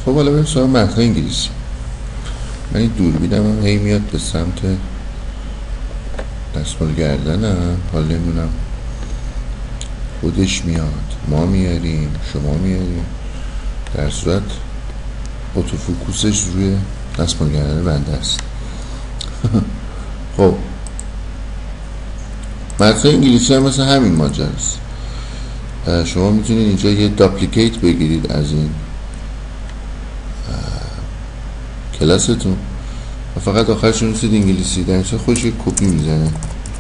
خب حالا بریم سراغ متن انگلیسی. من این دوربینم هی میاد به سمت دستمال گردنم، حالا نمیدونم خودش میاد، ما میاریم، شما میاریم، در صورت اتوفوکوسش روی دستمال گردن بنده است. خب متن انگلیسی هم مثل همین ماجراست. شما میتونید اینجا یه داپلیکیت بگیرید از این کلاستون و فقط آخرش نویسید انگلیسی، در اینجا خودش یک کپی میزنه.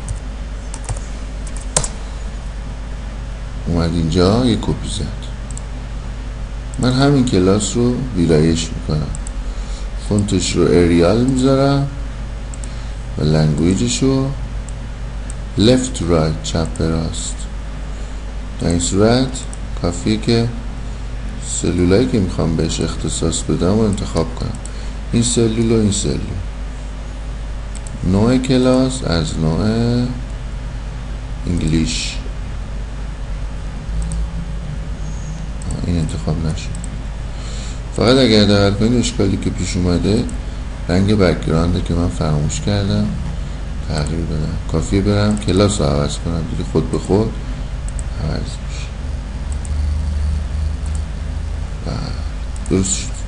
اومد اینجا یک کپی زد. من همین کلاس رو ویرایش میکنم، فونتش رو اریال میذارم و لنگویجش رو left to right، چپ به راست. در این صورت کافیه که سلولایی که میخوام بهش اختصاص بدم و انتخاب کنم. این سلول و این سلول. نوع کلاس از نوع انگلیش، این انتخاب نشد. فقط اگر دقت کنید اشکالی که پیش اومده رنگ بک‌گراند که من فراموش کردم تغییر بدم. کافیه برم کلاس رو عوض کنم، دیگه خود به خود عوض میشه. درست شد.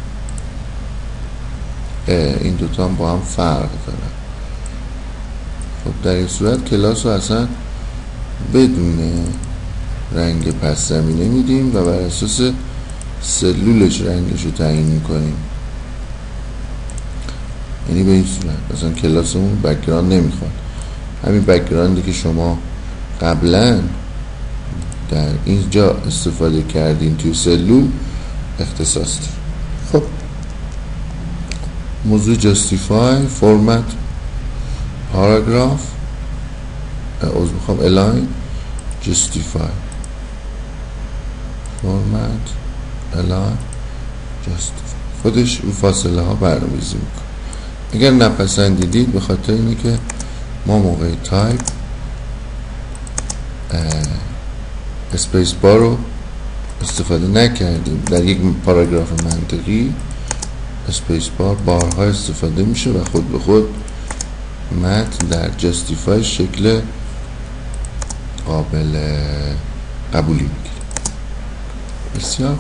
این دوتا هم با هم فرق دارن. خب در این صورت کلاس رو اصلا بدون رنگ پس زمینه میدیم و بر اساس سلولش رنگش رو تعیین میکنیم. یعنی به این صورت مثلا کلاسمون بک‌گراند نمیخواد، همین بک‌گراندی که شما قبلا در اینجا استفاده کردین توی سلول اختصاص داره. خب موضوع جاستیفای، فرمت، پاراگراف، الاین، جاستیفای، فرمت، الاین، جاستیفای. خودش اون فاصله ها برنامه‌ریزی میکنه. اگر نپسندیدید به خاطر اینه که ما موقع تایپ اسپیس بار رو استفاده نکردیم. در یک پاراگراف منطقی اسپیس بار بارها استفاده میشه و خود به خود متن در جاستیفای شکل قابل قبولی میگیره. بسیار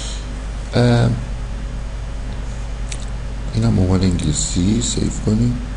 این هم عنوان انگلیسی سیو کنیم.